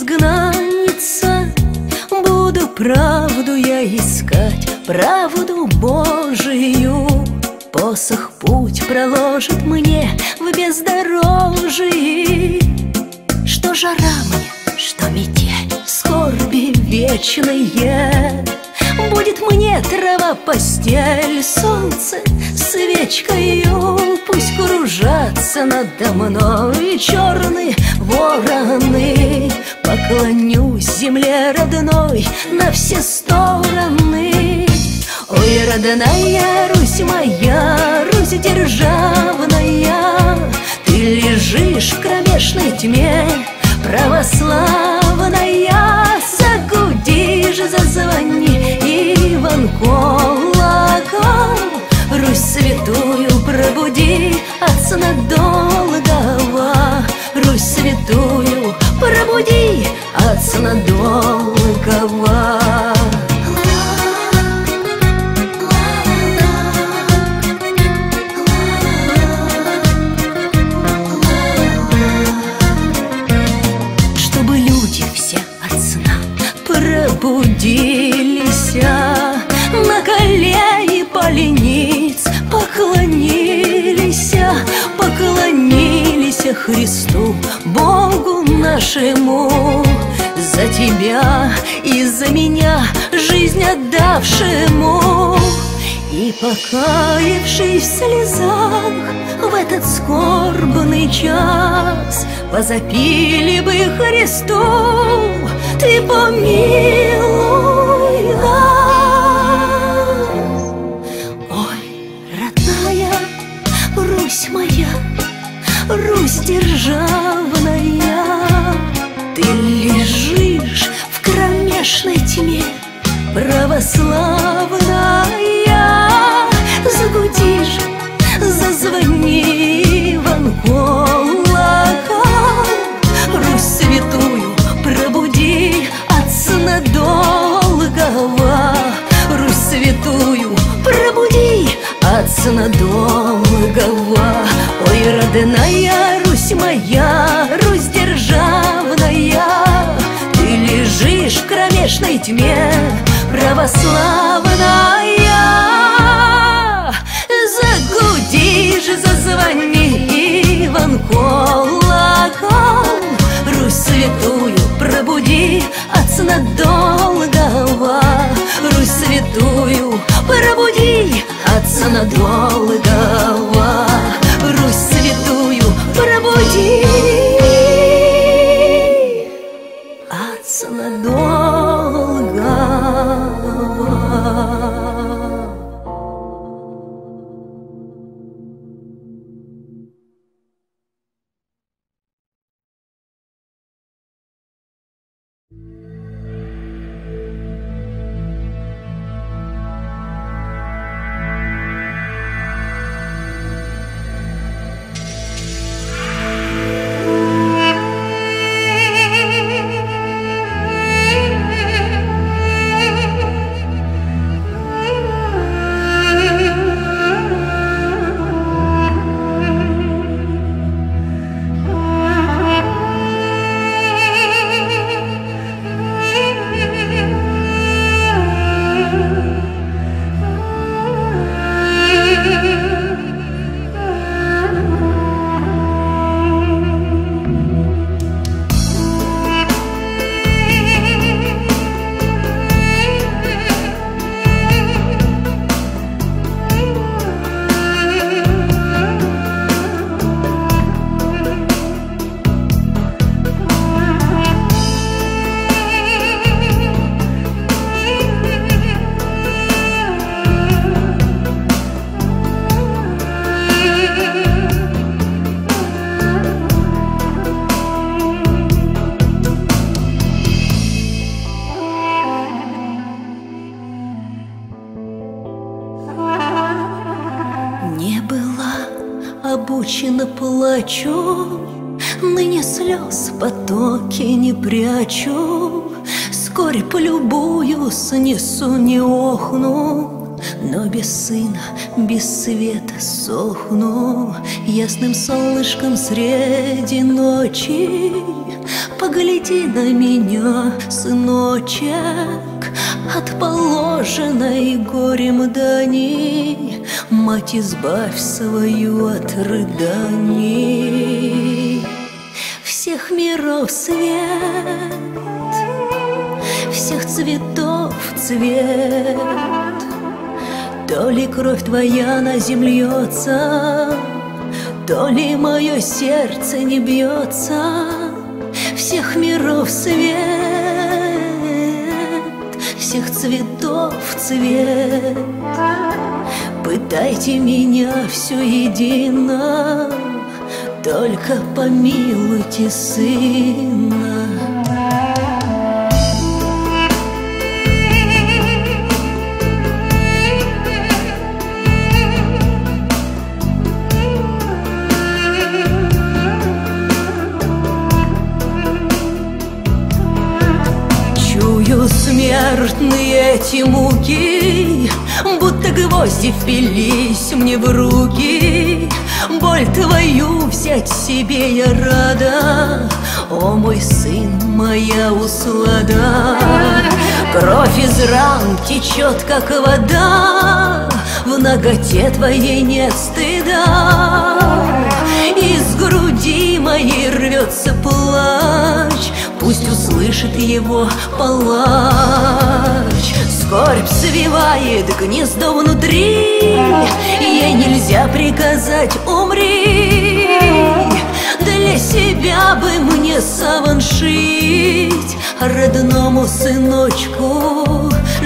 изгнанница, буду правду я искать, правду Божию. Посох путь проложит мне в бездорожии. Что жара мне, что метель, скорби вечные, будет мне трава постель, солнце свечкою. Пусть кружатся надо мной черные вороны, поклонюсь земле родной на все стороны. Ой, родная Русь моя, Русь державная, ты лежишь в кромешной тьме, православная. Загуди же, зазвони, Иван колокол, Русь святую пробуди от сна долгого. Русь святую пробуди от сна долгого. Пробудились, на колени полениц поклонились, поклонились Христу, Богу нашему, за тебя и за меня жизнь отдавшему. И покаявшись в слезах в этот скорбный час, возопили бы Христу: ты помилуй нас. Ой, родная Русь моя, Русь державная, ты лежишь в кромешной тьме, православная. Загуди же, зазвони, Иван колокол, Русь святую пробуди от сна долгого. Русь святую пробуди от сна долгого. Ой, родная Русь моя, Русь державная, ты лежишь в кромешной тьме, православная. Загуди же, зазвони, Иван колокол, Русь святую пробуди от сна долгого. Русь святую пробуди от сна долгого. Русь святую пробуди от сна долгого. обучена плачу, ныне слез потоки не прячу. Скорбь любую снесу, не охну, но без сына, без света сохну. Ясным солнышком среди ночи Погляди на меня, сыночек, от положенной горем дани, мать, избавь свою от рыданий. Всех миров свет, всех цветов цвет, то ли кровь твоя на земле льется, то ли мое сердце не бьется. Всех миров свет, всех цветов цвет, пытайте меня все едино, только помилуйте сына. Смертные эти муки, будто гвозди впились мне в руки. Боль твою взять себе я рада, о мой сын, моя услада. Кровь из ран течет, как вода, в наготе твоей нет стыда. Из груди моей рвется плач, пусть услышит его палач. Скорбь свивает гнездо внутри, ей нельзя приказать умри. Для себя бы мне саван шить, родному сыночку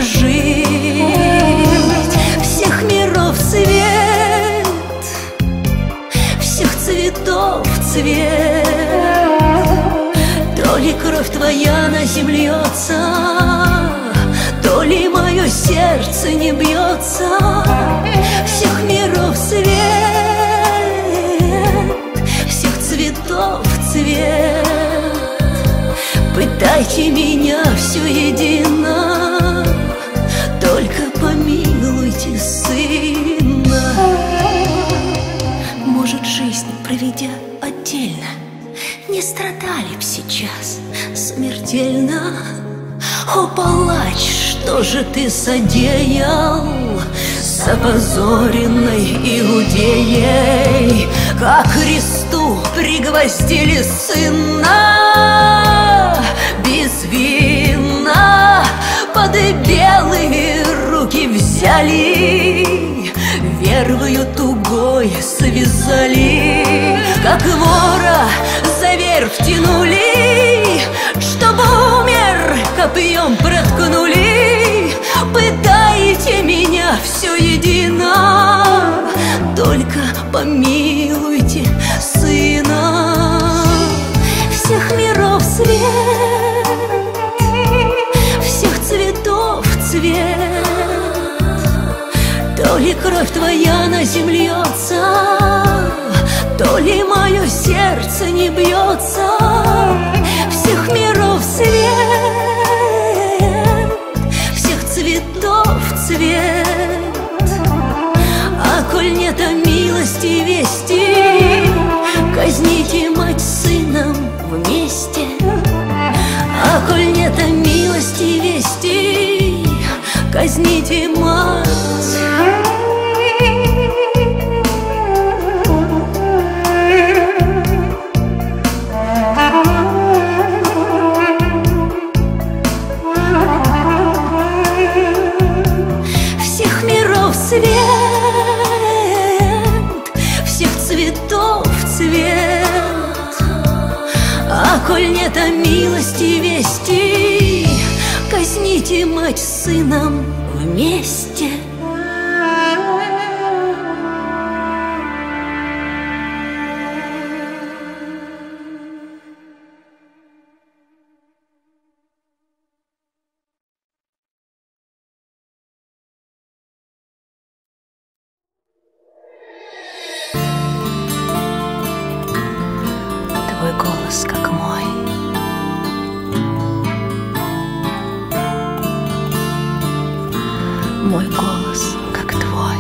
жить. Всех миров свет, всех цветов цвет, то ли кровь твоя на земле льется, то ли мое сердце не бьется. Всех миров свет, всех цветов цвет, пытайте меня все едино, только помилуйте сына. Может, жизнь проведя отдельно, не страдали б сейчас смертельно. О, палач, что же ты содеял с опозоренной Иудеей? Как кресту пригвоздили сына безвинно, под белые руки взяли, вервою тугой связали, как вора за верь втянули, чтобы умер, копьем проткнули. Пытаете меня все едино, только помилуйте сына. Всех миров свет, всех цветов цвет, то ли кровь твоя на земле льется, то ли мое сердце не бьется. Всех миров свет, всех цветов цвет, а коль нет милости вести, казните мать с сыном вместе. А коль нет милости вести, казните мать. А коль нет милости вести, казните мать с сыном вместе. Твой голос, как мой, мой голос, как твой.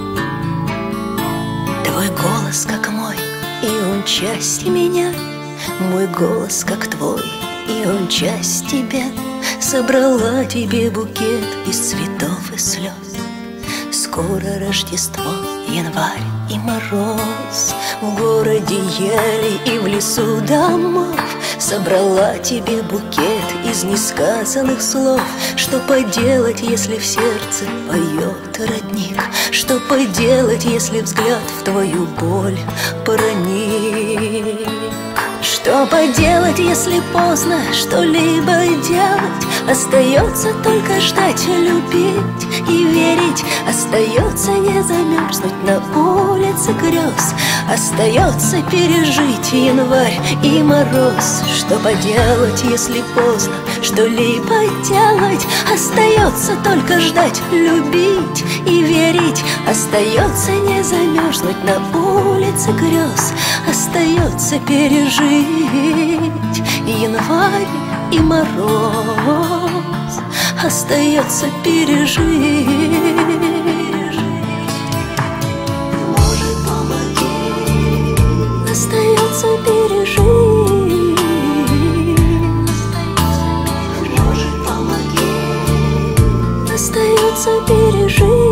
Твой голос, как мой, и он часть меня, Мой голос как твой, и он часть тебя. Собрала тебе букет из цветов и слез. Скоро Рождество, январь и мороз. В городе ели и в лесу домов. Собрала тебе букет из несказанных слов. Что поделать, если в сердце поет родник? Что поделать, если взгляд в твою боль проник? Что поделать, если поздно что-либо делать? Остается только ждать, любить и верить. Остается не замерзнуть на улице грез. Остается пережить январь и мороз. Что поделать, если поздно что-либо делать? Остается только ждать, любить и верить. Остается не замерзнуть на улице грез. Остается пережить январь и мороз. Остается пережить. Может, помоги. Остается пережить. Может, помоги. Остается пережить.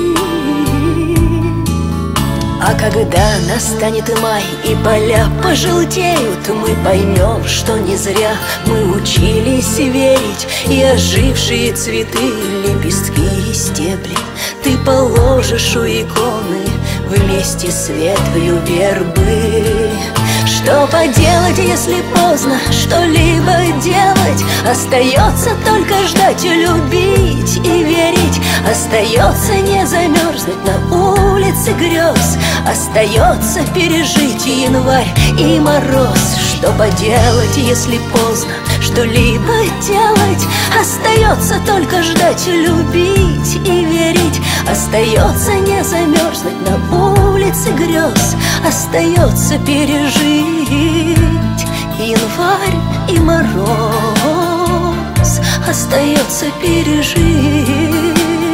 А когда настанет май и поля пожелтеют, мы поймем, что не зря мы учились верить. И ожившие цветы, лепестки и стебли ты положишь у иконы вместе с ветвью вербы. Что поделать, если поздно что-либо делать? Остается только ждать, любить и верить. Остается не замерзнуть на улице грез. Остается пережить январь и мороз. Что поделать, если поздно что-либо делать? Остается только ждать, любить и верить. Остается не замерзнуть на улице грез. Остается пережить январь и мороз. Остается пережить.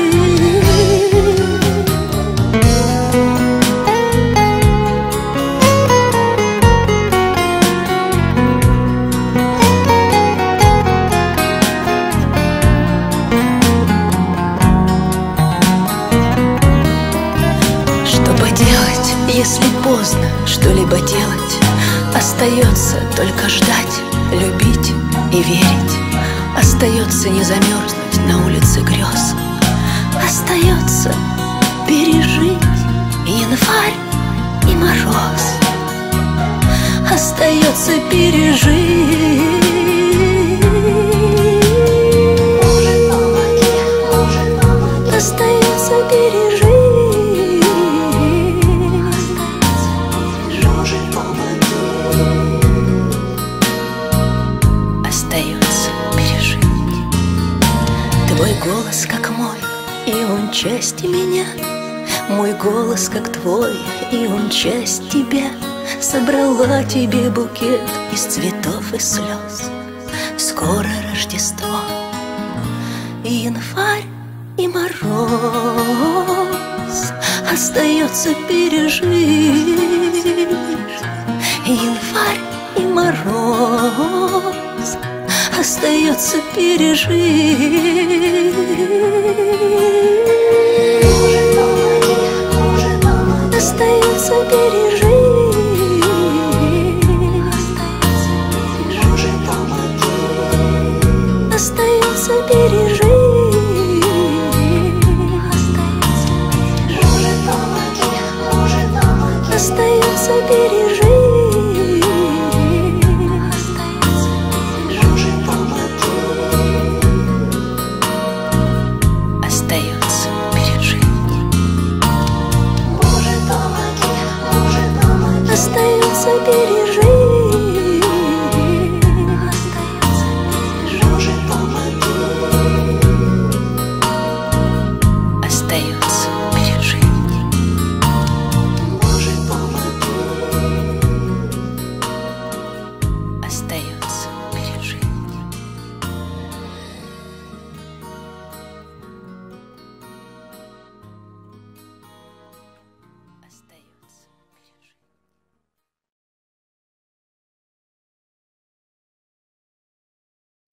Если поздно что-либо делать, остается только ждать, любить и верить. Остается не замерзнуть на улице грез. Остается пережить январь и мороз. Остается пережить. Остается пережить. Твой голос как мой, и он часть меня. Мой голос как твой, и он часть тебя. Собрала тебе букет из цветов и слез. Скоро Рождество, и январь и мороз. Остается пережить январь и мороз. Остается пережить. Остается пережить. Остается пережить. Остается пережить.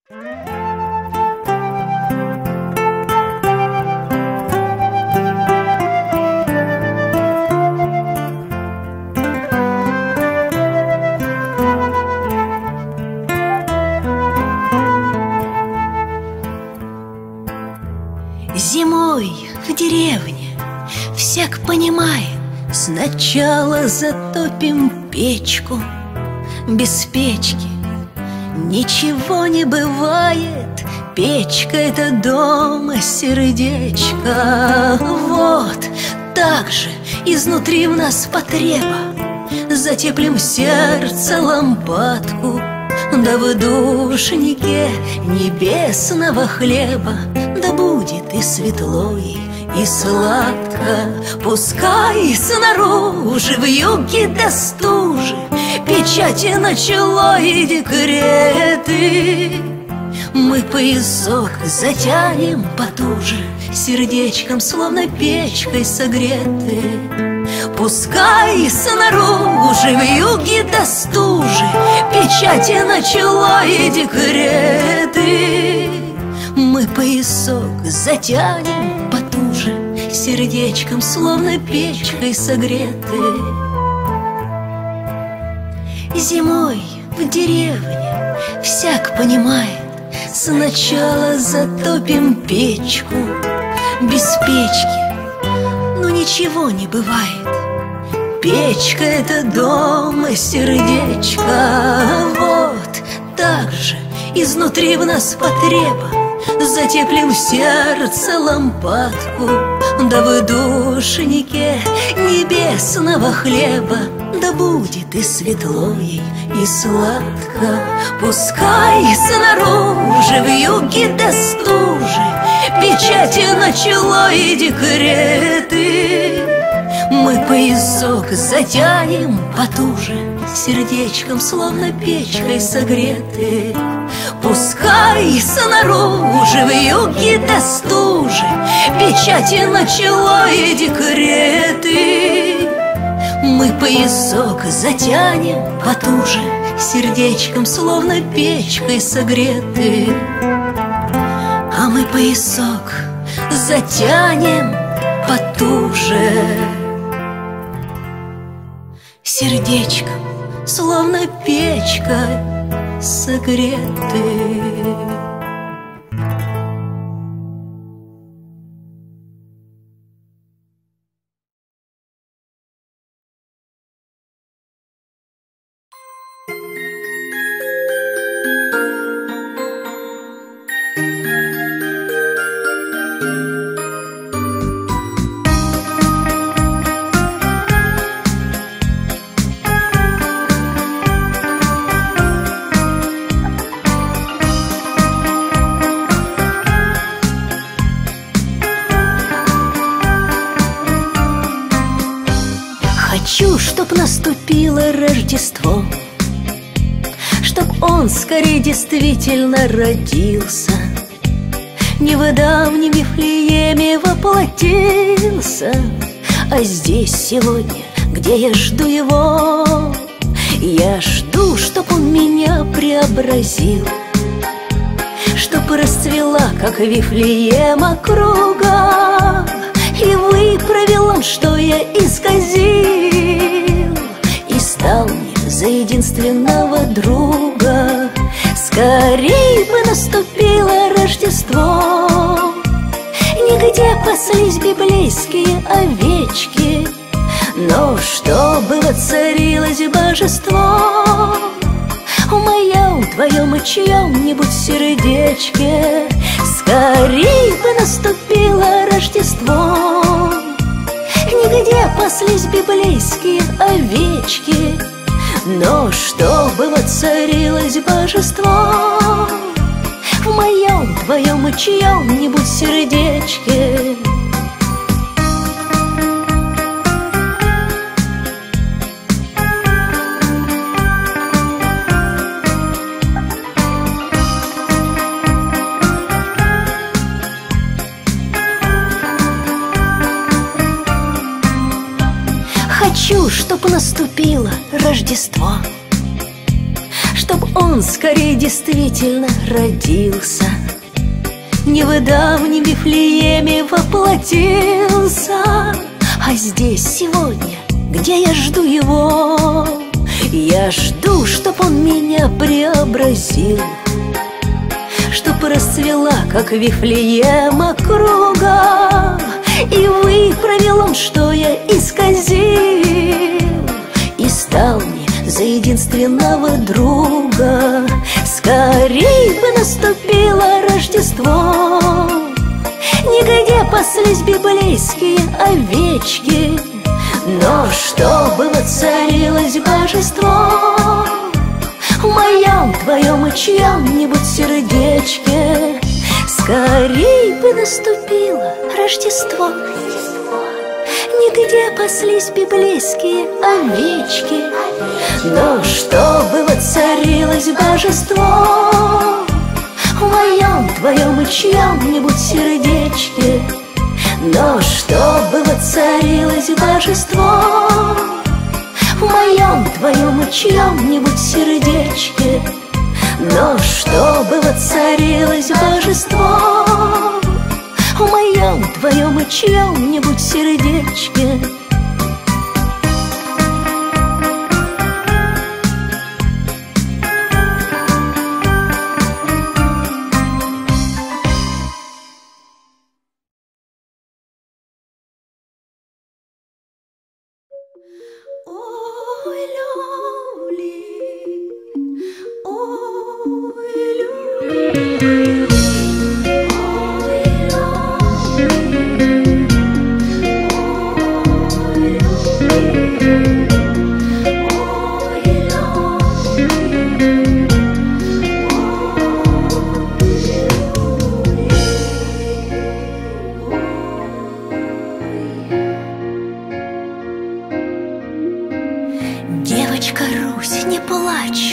Зимой в деревне всяк понимает, сначала затопим печку. Без печки ничего не бывает. Печка — это дома сердечко. Вот так же изнутри в нас потреба. Затеплим в сердце лампадку, да в душнике небесного хлеба. Да будет и светло, и сладко. Пускай снаружи вьюги да стужи, печати начало и декреты. Мы поясок затянем потуже, сердечком словно печкой согреты. Пускай снаружи вьюги да стужи, печати начало и декреты. Мы поясок затянем потуже, сердечком словно печкой согреты. Зимой в деревне всяк понимает, сначала затопим печку. Без печки, ну ничего не бывает. Печка — это дома сердечко. Вот так же изнутри в нас потреба. Затеплим в сердце лампадку, да в душнике небесного хлеба. Да будет и светло, и сладко. Пускай снаружи вьюги да стужи, печати начало и декреты. Мы поясок затянем потуже, сердечком словно печкой согреты. Пускай снаружи вьюги да стужи, печати начало и декреты. Мы поясок затянем потуже, сердечком словно печкой согреты. А мы поясок затянем потуже, сердечком словно печкой согреты. Хочу, чтоб наступило Рождество, чтоб он скорее действительно родился, не в давнем Вифлееме воплотился, а здесь сегодня, где я жду его. Я жду, чтоб он меня преобразил, чтоб расцвела, как Вифлеем, округа, и выправил он, что я исказил, и стал мне за единственного друга. Скорей бы наступило Рождество, нигде паслись библейские овечки, но чтобы воцарилось божество в моем, твоем и чьем-нибудь сердечке. Скорей бы наступило Рождество, нигде паслись библейские овечки, но чтобы воцарилось божество в моем, твоем и чьем-нибудь сердечке. Хочу, чтоб наступило Рождество, чтоб он скорее действительно родился, не в давнем Вифлееме воплотился, а здесь сегодня, где я жду его. Я жду, чтоб он меня преобразил, чтоб расцвела, как Вифлеем, округа, и выправил он, что я исказил, и стал мне за единственного друга. Скорей бы наступило Рождество, нигде паслись библейские овечки, но чтобы воцарилось божество в моем, твоем и чьем-нибудь сердечке. Скорей бы наступило Рождество, нигде паслись библейские овечки, но чтобы воцарилось божество в моем, твоем и чьем-нибудь сердечке. Но чтобы воцарилось божество в моем, твоем и чьем-нибудь сердечке. Но чтобы воцарилось божество в моем, твоем и чьем-нибудь сердечке. Девочка Русь, не плачь,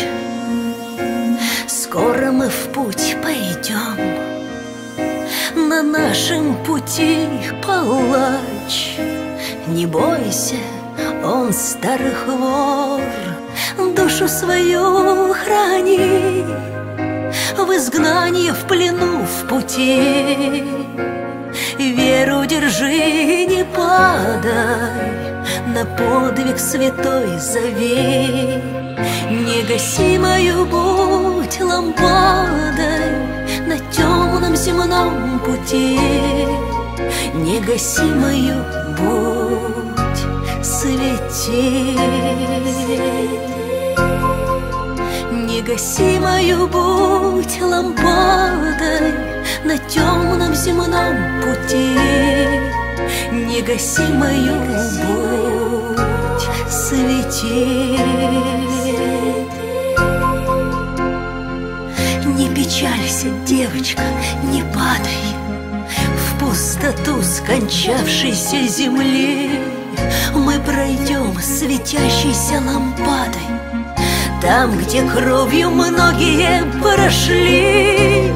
скоро мы в путь пойдем. На нашем пути палач, не бойся, он старый вор, душу свою храни, в изгнании, в плену, в пути. Веру держи, не падай, на подвиг святой зови. Не гаси мою будь лампадой на темном земном пути. Не гаси мою будь, свети. Не гаси мою будь лампадой на темном земном пути. Не гаси мою будь, свети. Не печалься, девочка, не падай в пустоту скончавшейся земли. Мы пройдем светящейся лампадой там, где кровью многие прошли.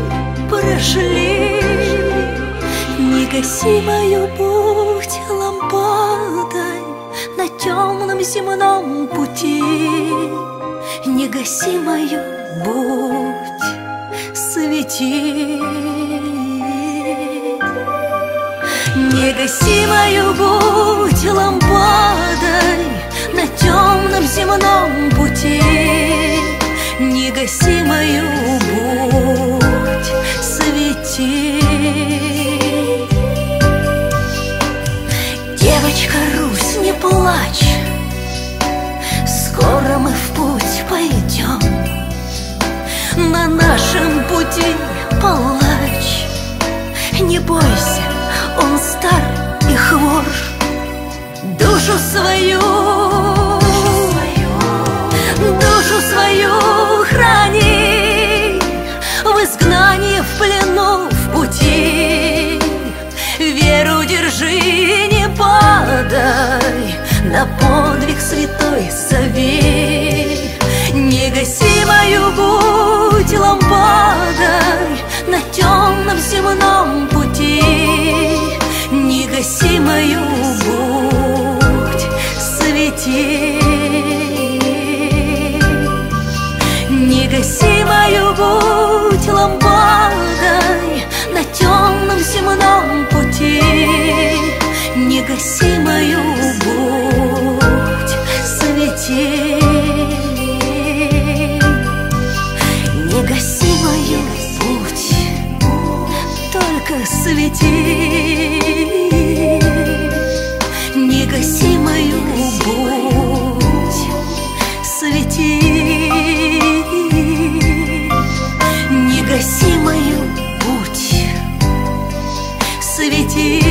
Не гаси мою будь лампадой на темном земном пути. Не гаси мою будь, свети. Не гаси мою будь лампадой на темном земном пути. Не гаси мою будь, свети. Девочка Русь, не плачь, скоро мы в путь пойдем. На нашем пути палач, не бойся, он стар и хвор, душу свою храни, в изгнании, в плену, в пути. Веру держи, не падай, на подвиг святой зови. Не гаси мою будь лампадой на темном земном пути. Не гаси мою будь, свети. Не свети, не гаси мою будь, свети, не гаси мою путь, свети,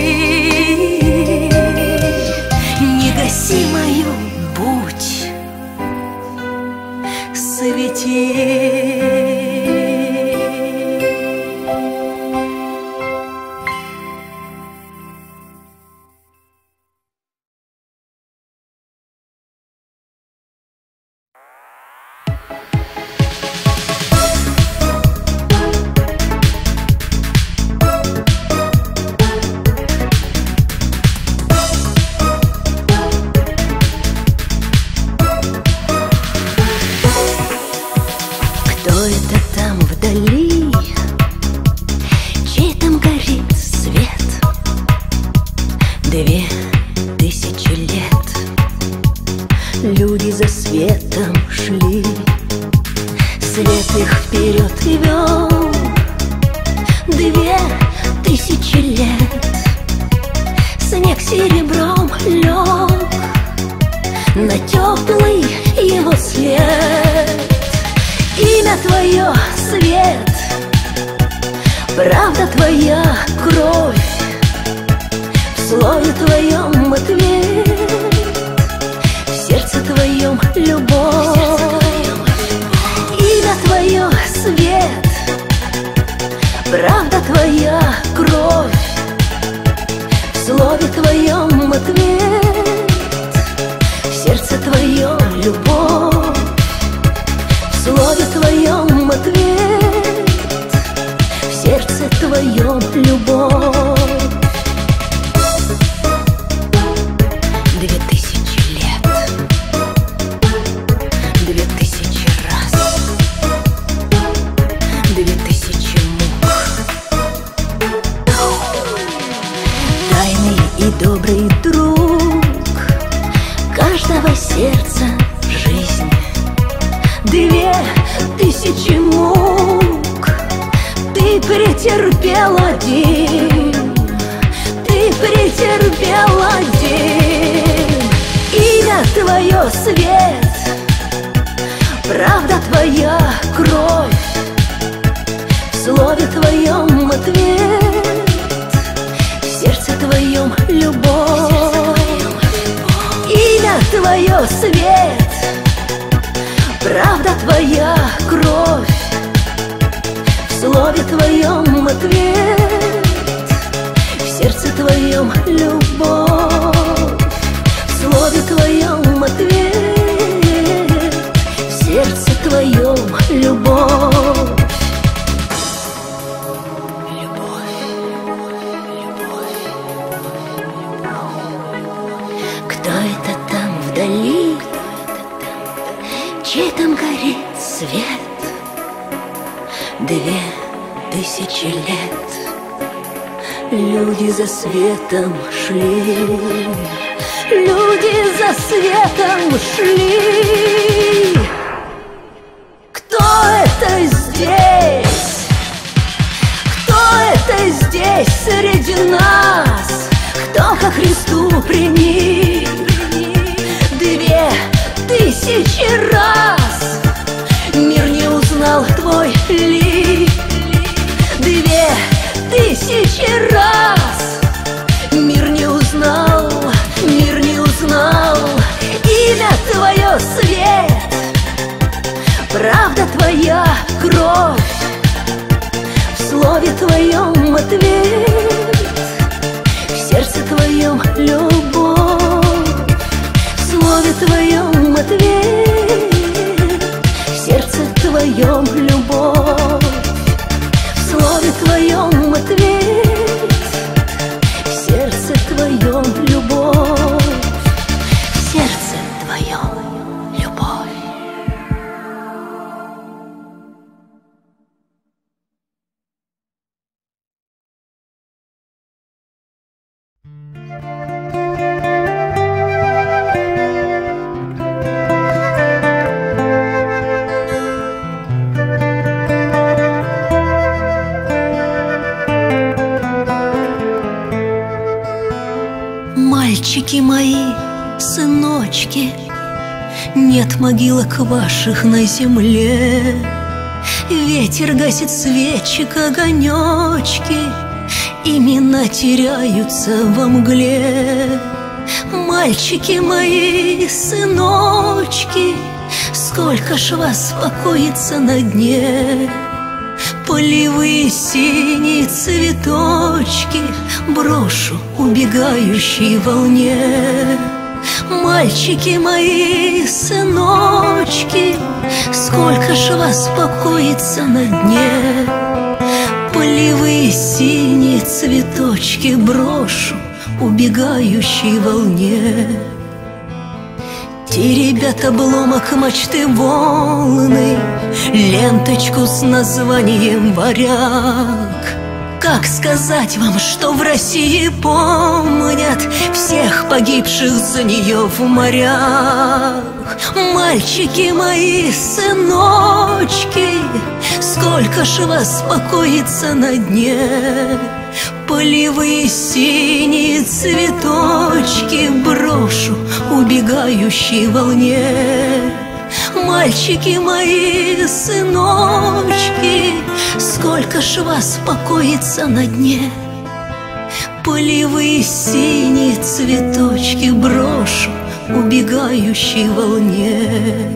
не гаси мою путь, свети. Кто это там вдали? Чей там горит свет? 2000 лет люди за светом шли, свет их вперед и вел. 2000 лет снег серебром лег на теплый его след. Имя твое — свет, правда твоя — кровь, в слове твоем — ответ, в сердце твоем — любовь. Имя твое — свет, правда твоя — кровь, в слове твоем — ответ, в сердце твоем — любовь. В слове твоем — ответ, в сердце твоем — любовь. 2000 лет, 2000 раз, 2000 мук. Тайный и добрый друг каждого сердца в жизни. 2000 мук ты претерпел один, ты претерпел один. Имя твое — свет, правда твоя — кровь, в слове твоем — ответ, в сердце твоем — любовь. Имя твое — свет, правда твоя — кровь, в слове твоем — ответ, в сердце твоем — любовь. В слове твоем — ответ, в сердце твоем — любовь. Кто это там вдали? Чей там горит свет? 2000 лет люди за светом шли, люди за светом шли. Кто это здесь? Кто это здесь среди нас? Кто ко Христу приник? 2000 раз мир не узнал твой лик. 2000 раз мир не узнал, мир не узнал. Имя твое — свет, правда твоя — кровь, в слове твоем — ответ, в сердце твоем — любовь. В слове твоем — ответ, в сердце твоем — любовь. В слове твоем — ответ, в сердце твоем — любовь. В сердце твоем — любовь. Мальчики мои, сыночки, нет могилок ваших на земле. Ветер гасит свечек огонечки, имена теряются во мгле. Мальчики мои, сыночки, сколько ж вас покоится на дне. Полевые синие цветочки брошу убегающей волне. Мальчики мои, сыночки, сколько ж вас покоится на дне. Полевые синие цветочки брошу убегающей волне. Теребят обломок мачты волны, ленточку с названием «Варяг». Как сказать вам, что в России помнят всех погибших за нее в морях? Мальчики мои, сыночки, сколько ж вас покоится на дне. Полевые синие цветочки брошу убегающей волне. Мальчики мои, сыночки, сколько ж вас покоится на дне. Полевые синие цветочки брошу убегающей волне.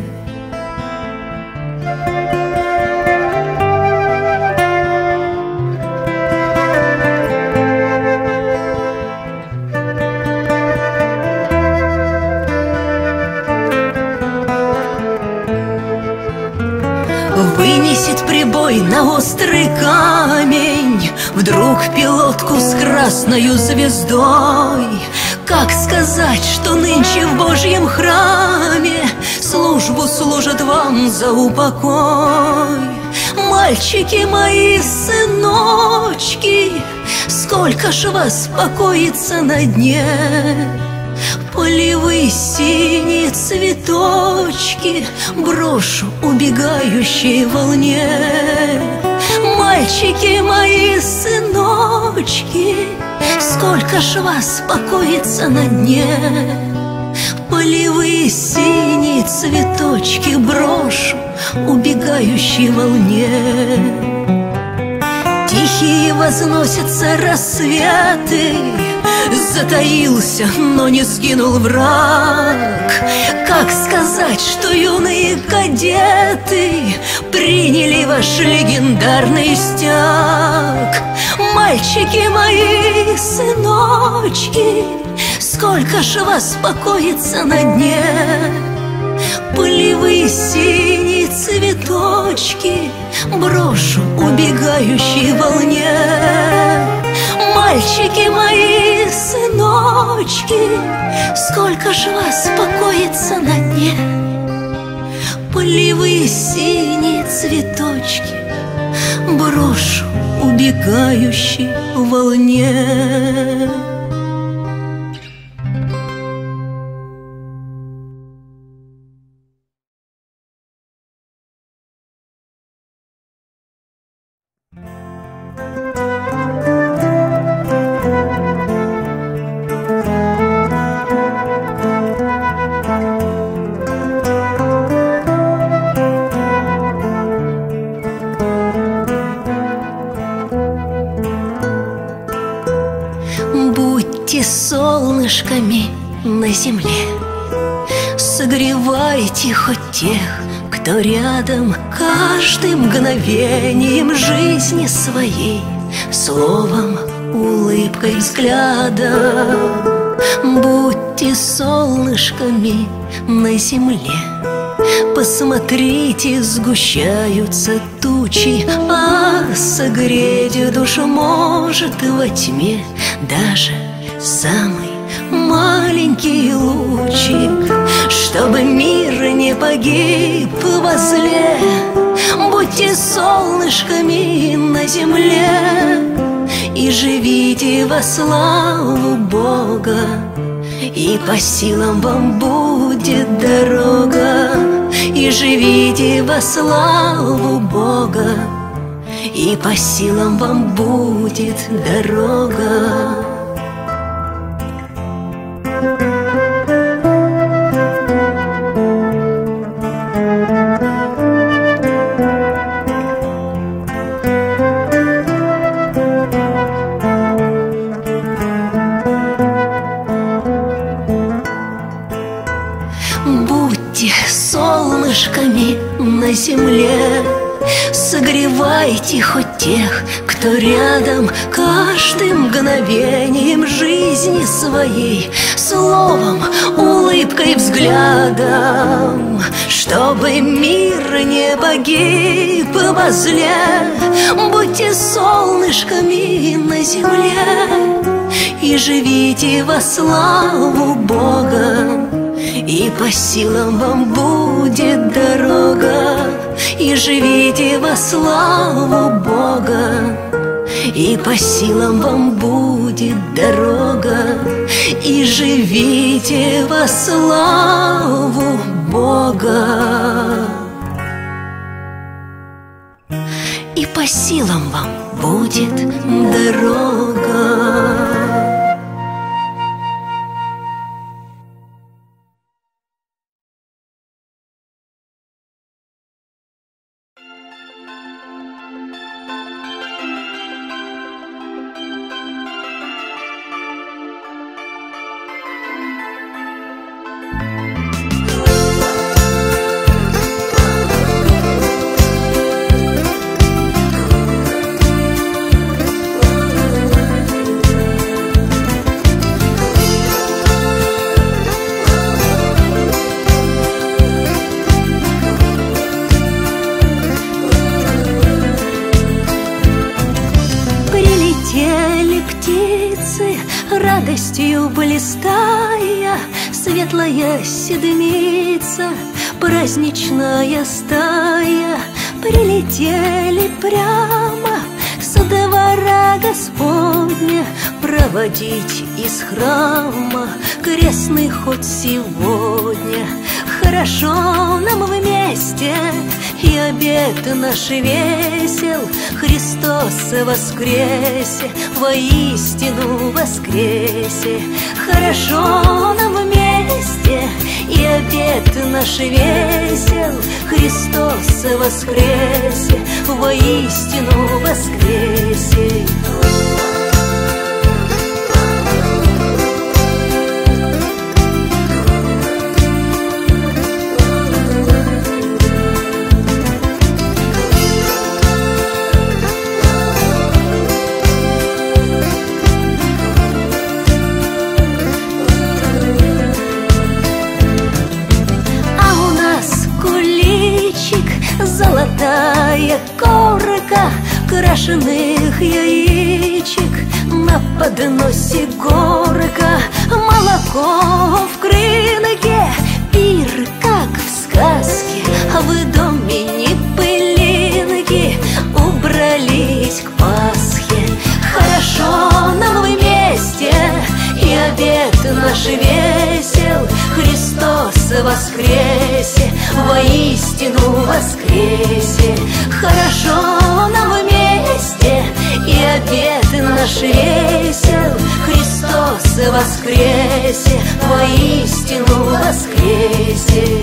Вынесет прибой на острый камень вдруг пилотку с красною звездой. Как сказать, что нынче в Божьем храме службу служат вам за упокой? Мальчики мои, сыночки, сколько ж вас покоится на дне. Полевые синие цветочки брошу убегающей волне. Мальчики мои, сыночки, сколько ж вас покоится на дне. Полевые синие цветочки брошу убегающей волне. Тихие возносятся рассветы, затаился, но не сгинул враг. Как сказать, что юные кадеты приняли ваш легендарный стяг? Мальчики мои, сыночки, сколько ж вас покоится на дне. Полевые синие цветочки брошу убегающей волне. Мальчики мои, сыночки, сколько ж вас покоится на дне. Полевые синие цветочки брошу убегающей волне. Будьте солнышками на земле, согревайте хоть тех, кто рядом, каждым мгновением жизни своей, словом, улыбкой, взглядом. Будьте солнышками на земле, посмотрите, сгущаются тучи, а согреть душу может во тьме даже самый маленький лучик. Чтобы мир не погиб во зле, будьте солнышками на земле и живите во славу Бога, и по силам вам будет дорога. И живите во славу Бога, и по силам вам будет дорога. Будьте солнышками на земле, согревайте хоть тех, кто рядом, каждым мгновением жизни своей, словом, улыбкой, взглядом, чтобы мир не погиб во зле. Будьте солнышками на земле и живите во славу Бога, и по силам вам будет дорога. И живите во славу Бога, и по силам вам будет дорога. И живите во славу Бога, и по силам вам будет дорога. Радостью блистая, светлая седмица, праздничная стая, прилетели прямо со двора Господня проводить из храма крестный ход сегодня. Хорошо нам вместе, и обед наш весел. Христос воскресе, воистину воскресе. Хорошо нам вместе, и обед наш весел. Христос воскресе, воистину воскресе. Золотая корка крашеных яичек, на подносе горка, молоко в крынке, пир, как в сказке, а в доме ни пылинки, убрались к Пасхе. Хорошо нам вместе, и обед наш весел. Христос воскресе, воистину воскресе. Хорошо нам вместе, и обед наш весел. Христос воскресе, воистину воскресе.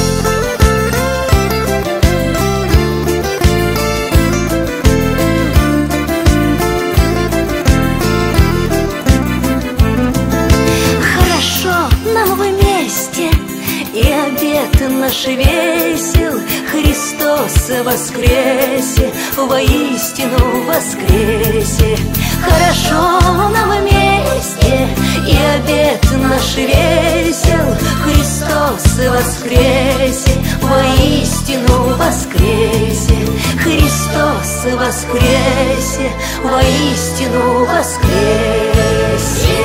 И обед наш весел. Христос воскресе, воистину воскресе. Хорошо нам вместе, и обед наш весел. Христос воскресе, воистину воскресе. Христос воскресе, воистину воскресе.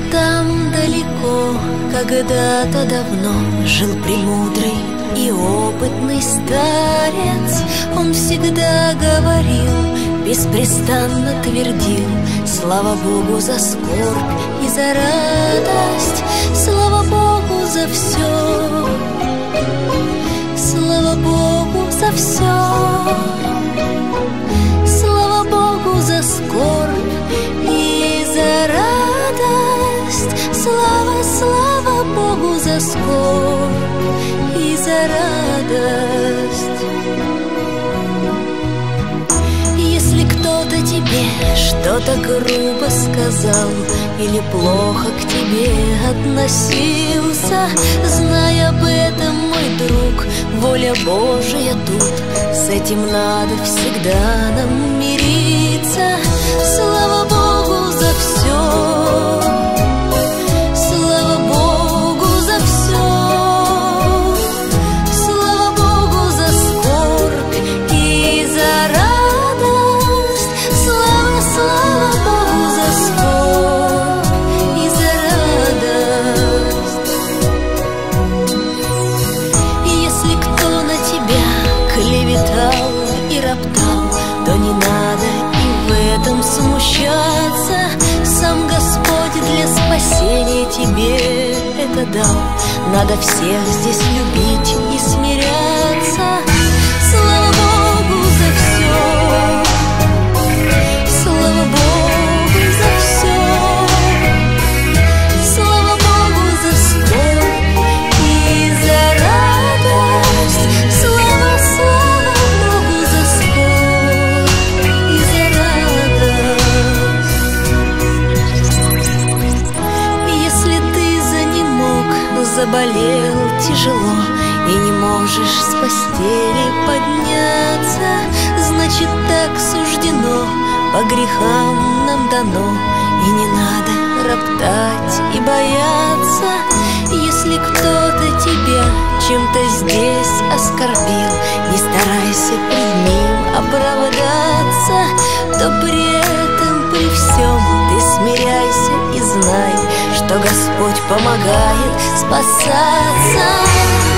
Там далеко, когда-то давно, жил премудрый и опытный старец. Он всегда говорил, беспрестанно твердил: слава Богу за скорбь и за радость, слава Богу за все, слава Богу за все, слава Богу за скорбь и за радость, слава, слава Богу за скорбь и за радость. Если кто-то тебе что-то грубо сказал или плохо к тебе относился, знай об этом, мой друг, воля Божия тут. С этим надо всегда нам мириться. Слава Богу за все, слава Богу за все, слава Богу за скорбь и за радость, слава, слава Богу за скорбь и за радость. И если кто на тебя клеветал и роптал, то не надо и в этом смущаться. Сам Господь для спасения тебе это дал. Надо всех здесь любить и смиряться. Слава Богу за все, слава Богу за все, слава Богу за скорбь и за радость, слава, слава Богу за скорбь и за радость. Если ты занемог, заболел тяжело и не можешь с постели подняться, значит, так суждено, по грехам нам дано, и не надо роптать и бояться. Если кто-то тебя чем-то здесь оскорбил, не старайся пред ним оправдаться, то при этом, при всем ты смиряйся и знай, что Господь помогает спасаться.